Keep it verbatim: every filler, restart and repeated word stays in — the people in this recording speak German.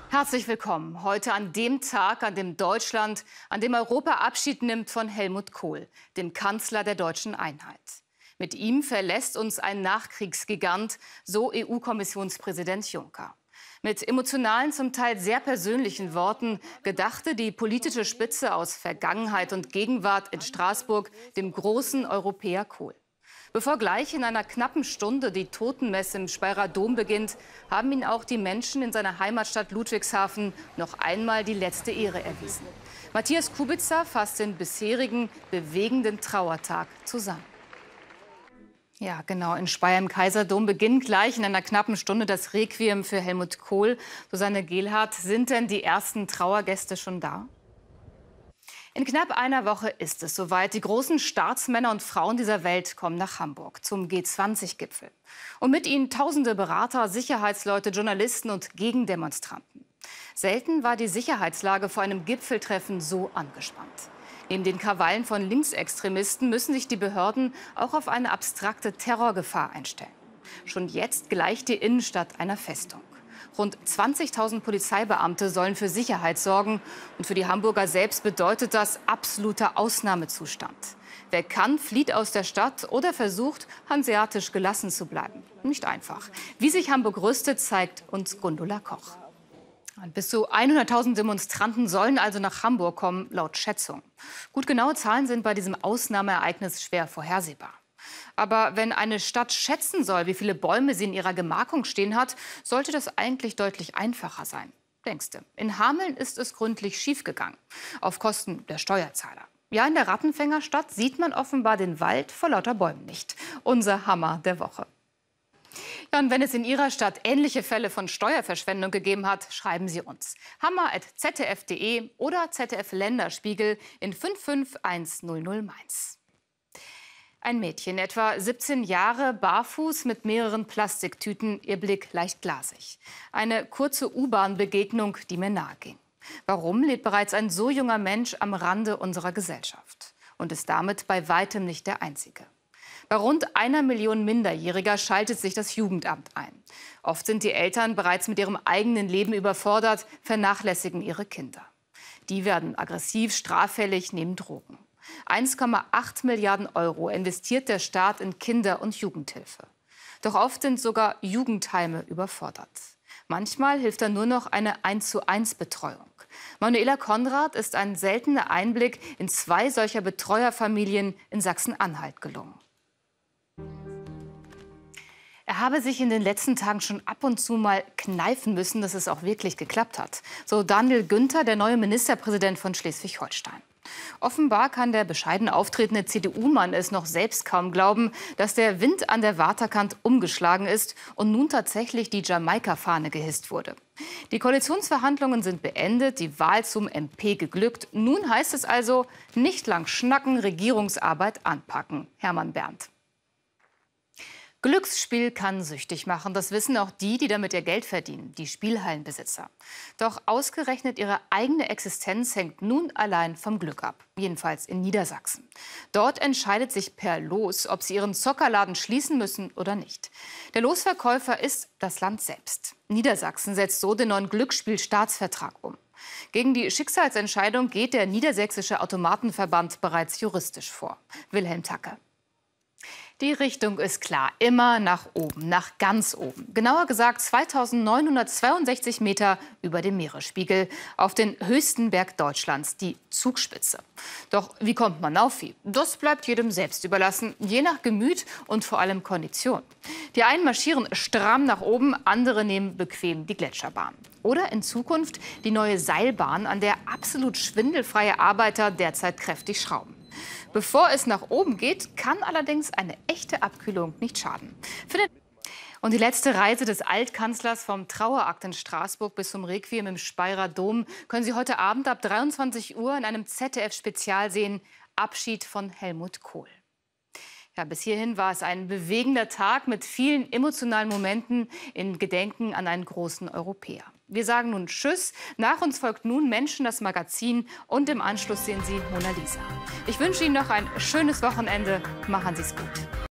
Herzlich willkommen heute an dem Tag, an dem Deutschland, an dem Europa Abschied nimmt von Helmut Kohl, dem Kanzler der deutschen Einheit. Mit ihm verlässt uns ein Nachkriegsgigant, so E U-Kommissionspräsident Juncker. Mit emotionalen, zum Teil sehr persönlichen Worten gedachte die politische Spitze aus Vergangenheit und Gegenwart in Straßburg dem großen Europäer Kohl. Bevor gleich in einer knappen Stunde die Totenmesse im Speyerer Dom beginnt, haben ihn auch die Menschen in seiner Heimatstadt Ludwigshafen noch einmal die letzte Ehre erwiesen. Matthias Kubitzer fasst den bisherigen bewegenden Trauertag zusammen. Ja, genau. In Speyer im Kaiserdom beginnt gleich in einer knappen Stunde das Requiem für Helmut Kohl. Susanne Gehlhardt, sind denn die ersten Trauergäste schon da? In knapp einer Woche ist es soweit. Die großen Staatsmänner und Frauen dieser Welt kommen nach Hamburg zum G zwanzig Gipfel. Und mit ihnen tausende Berater, Sicherheitsleute, Journalisten und Gegendemonstranten. Selten war die Sicherheitslage vor einem Gipfeltreffen so angespannt. Neben den Krawallen von Linksextremisten müssen sich die Behörden auch auf eine abstrakte Terrorgefahr einstellen. Schon jetzt gleicht die Innenstadt einer Festung. Rund zwanzigtausend Polizeibeamte sollen für Sicherheit sorgen. Und für die Hamburger selbst bedeutet das absoluter Ausnahmezustand. Wer kann, flieht aus der Stadt oder versucht, hanseatisch gelassen zu bleiben. Nicht einfach. Wie sich Hamburg rüstet, zeigt uns Gundula Koch. Bis zu hunderttausend Demonstranten sollen also nach Hamburg kommen, laut Schätzung. Gut genaue Zahlen sind bei diesem Ausnahmeereignis schwer vorhersehbar. Aber wenn eine Stadt schätzen soll, wie viele Bäume sie in ihrer Gemarkung stehen hat, sollte das eigentlich deutlich einfacher sein. Denkste. In Hameln ist es gründlich schiefgegangen, auf Kosten der Steuerzahler. Ja, in der Rattenfängerstadt sieht man offenbar den Wald vor lauter Bäumen nicht. Unser Hammer der Woche. Ja, und wenn es in Ihrer Stadt ähnliche Fälle von Steuerverschwendung gegeben hat, schreiben Sie uns. hammer at z d f punkt d e oder Z D F Länderspiegel in fünf fünf eins null null Mainz. Ein Mädchen, etwa siebzehn Jahre, barfuß mit mehreren Plastiktüten, ihr Blick leicht glasig. Eine kurze U-Bahn-Begegnung, die mir nahe ging. Warum lebt bereits ein so junger Mensch am Rande unserer Gesellschaft und ist damit bei weitem nicht der Einzige? Bei rund einer Million Minderjähriger schaltet sich das Jugendamt ein. Oft sind die Eltern bereits mit ihrem eigenen Leben überfordert, vernachlässigen ihre Kinder. Die werden aggressiv, straffällig, nehmen Drogen. eins Komma acht Milliarden Euro investiert der Staat in Kinder- und Jugendhilfe. Doch oft sind sogar Jugendheime überfordert. Manchmal hilft da nur noch eine eins zu eins Betreuung. Manuela Konrad ist ein seltener Einblick in zwei solcher Betreuerfamilien in Sachsen-Anhalt gelungen. Er habe sich in den letzten Tagen schon ab und zu mal kneifen müssen, dass es auch wirklich geklappt hat. So Daniel Günther, der neue Ministerpräsident von Schleswig-Holstein. Offenbar kann der bescheiden auftretende C D U-Mann es noch selbst kaum glauben, dass der Wind an der Waterkant umgeschlagen ist und nun tatsächlich die Jamaika-Fahne gehisst wurde. Die Koalitionsverhandlungen sind beendet, die Wahl zum M P geglückt. Nun heißt es also, nicht lang schnacken, Regierungsarbeit anpacken. Hermann Berndt. Glücksspiel kann süchtig machen. Das wissen auch die, die damit ihr Geld verdienen, die Spielhallenbesitzer. Doch ausgerechnet ihre eigene Existenz hängt nun allein vom Glück ab. Jedenfalls in Niedersachsen. Dort entscheidet sich per Los, ob sie ihren Zockerladen schließen müssen oder nicht. Der Losverkäufer ist das Land selbst. Niedersachsen setzt so den neuen Glücksspielstaatsvertrag um. Gegen die Schicksalsentscheidung geht der Niedersächsische Automatenverband bereits juristisch vor. Wilhelm Tacke. Die Richtung ist klar, immer nach oben, nach ganz oben. Genauer gesagt zweitausendneunhundertzweiundsechzig Meter über dem Meeresspiegel auf den höchsten Berg Deutschlands, die Zugspitze. Doch wie kommt man auf sie? Das bleibt jedem selbst überlassen, je nach Gemüt und vor allem Kondition. Die einen marschieren stramm nach oben, andere nehmen bequem die Gletscherbahn. Oder in Zukunft die neue Seilbahn, an der absolut schwindelfreie Arbeiter derzeit kräftig schrauben. Bevor es nach oben geht, kann allerdings eine echte Abkühlung nicht schaden. Für den Und die letzte Reise des Altkanzlers vom Trauerakt in Straßburg bis zum Requiem im Speyerer Dom können Sie heute Abend ab dreiundzwanzig Uhr in einem Z D F-Spezial sehen. Abschied von Helmut Kohl. Ja, bis hierhin war es ein bewegender Tag mit vielen emotionalen Momenten in Gedenken an einen großen Europäer. Wir sagen nun Tschüss. Nach uns folgt nun Menschen, das Magazin, und im Anschluss sehen Sie Mona Lisa. Ich wünsche Ihnen noch ein schönes Wochenende. Machen Sie es gut.